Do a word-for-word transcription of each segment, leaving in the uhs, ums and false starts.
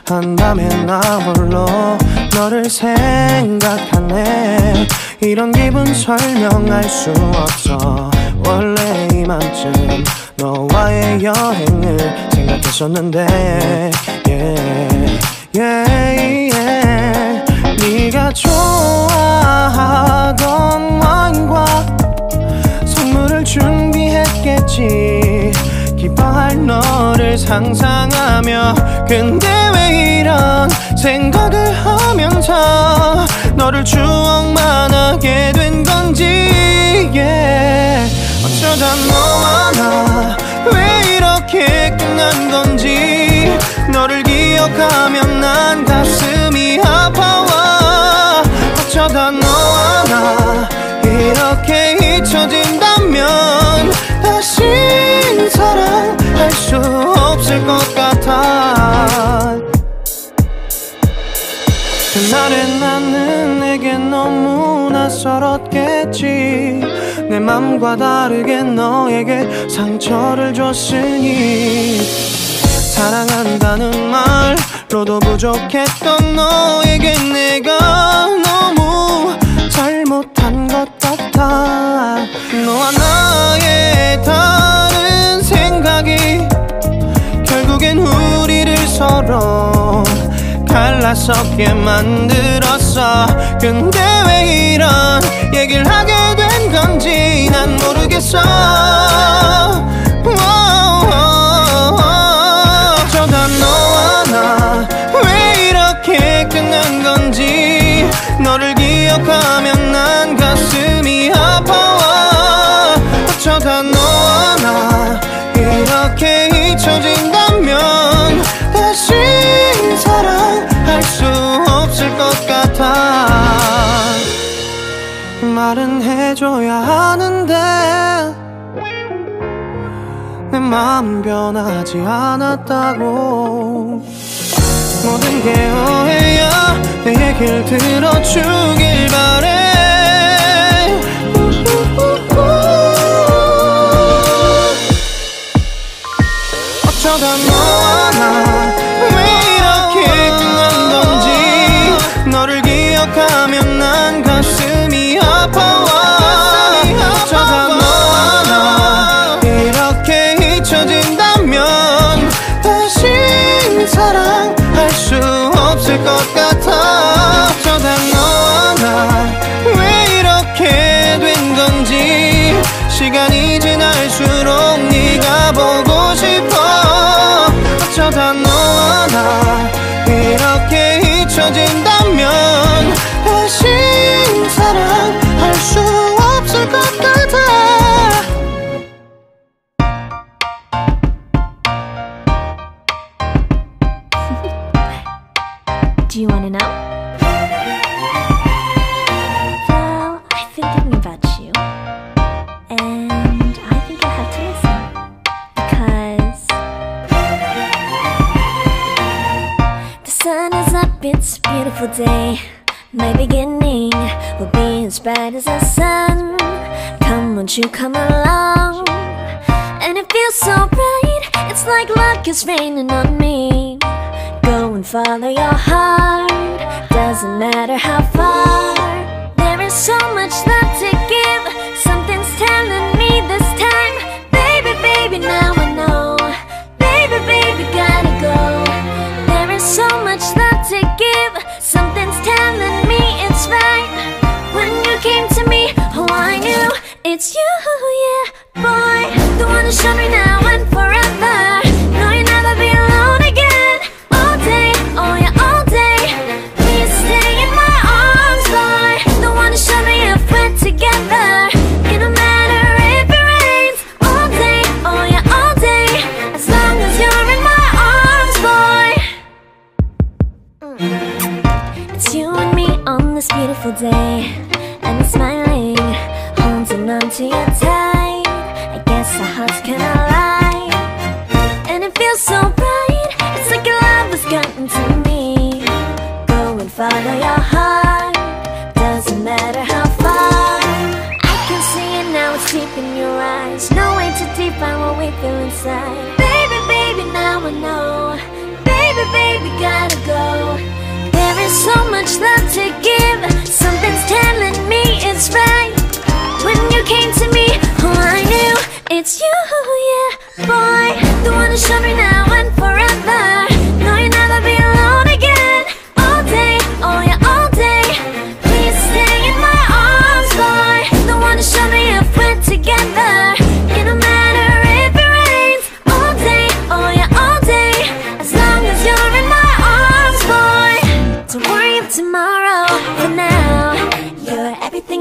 한밤에 나 홀로 너를 생각하네. 이런 기분 설명할 수 없어. 원래 이맘쯤 너와의 여행을 생각했었는데 yeah, yeah, yeah. 네가 좋아하던 와인과 선물을 준비했겠지. 기뻐할 너를 상상하며. 근데 왜 이런 생각을 하면서 너를 추억만 하게 된 건지 yeah. 어쩌다 너와 나 왜 이렇게 끝난 건지. 너를 기억하면 난 가슴이 아파와. 어쩌다 너와 나 이렇게 잊혀진다면 다시 사랑할 수 없을 것 같아. 그날의 나는 내게 너무 낯설었겠지. 내 맘과 다르게 너에게 상처를 줬으니. 사랑한다는 말로도 부족했던 너에게 내가 너무 잘못한 것 같아. 너와 나의 다른 생각이 결국엔 우리를 서로 갈라서게 만들었어. 근데 왜 이런 얘기를 하게 된 건지 난 모르겠어. 어쩌다 너와 나 왜 이렇게 끝난 건지. 너를 기억하면 난 가슴이 아파와. 어쩌다 너와 나 이렇게 잊혀진다면 다시 사랑할 수 없을 것 같아. 말은 해줘야 하는데 내 마음 변하지 않았다고. 모든 게 오해야. 내 얘길 들어주길 바래. 어쩌다 너와 나 왜 이렇게 끝난 건지. 너를 기억하면 난 가슴이 아파와. 어쩌다 너와 나 이렇게 잊혀진다면 다시 사랑할 수 없을 것 같아. 어쩌다 너와 나 왜 이렇게 된 건지. 시간이 지날수록 네가 보고 싶어. 어쩌다 너와 나 이렇게 잊혀진다면 다시 사랑할 수 없을 것 같아. Do you wanna know? Well, I've been thinking about you, and I think I have to listen, because the sun is up, it's a beautiful day. My beginning will be as bright as the sun. Come, won't you come along? And it feels so bright, it's like luck is raining on me. Go and follow your heart, doesn't matter how far. There is so much love to give, something's telling me this time. Baby, baby, now I know. Baby, baby, gotta go. There is so much love to give, something's telling me it's right. When you came to me, oh I knew it's you, yeah, boy. The one who showed me now and forever. No, you'll never be alone again. All day, oh yeah, all day. Please stay in my arms, boy. The one who showed me if we're together. It don't matter if it rains. All day, oh yeah, all day. As long as you're in my arms, boy. Mm. It's you and me on this beautiful day, and it's smiling, holding on to you tight. I guess our hearts cannot lie, and it feels so bright. It's like your love has gotten to me. Go and follow your heart, doesn't matter how far. I can see it now, it's deep in your eyes. No way to define what we feel inside. Baby, baby, now I know. Baby, baby, gotta go.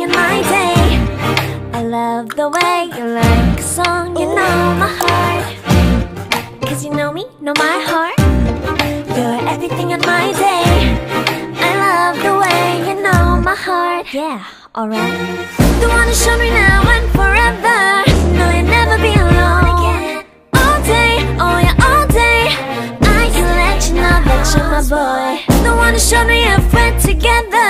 in my day. I love the way you like a song, you know my heart. Cause you know me, know my heart. You're everything in my day. I love the way you know my heart. Yeah, alright. The one who showed me now and forever. No, you'll never be alone again. All day, oh yeah, all day. I can let you know that you're my boy. The one who showed me if we're together.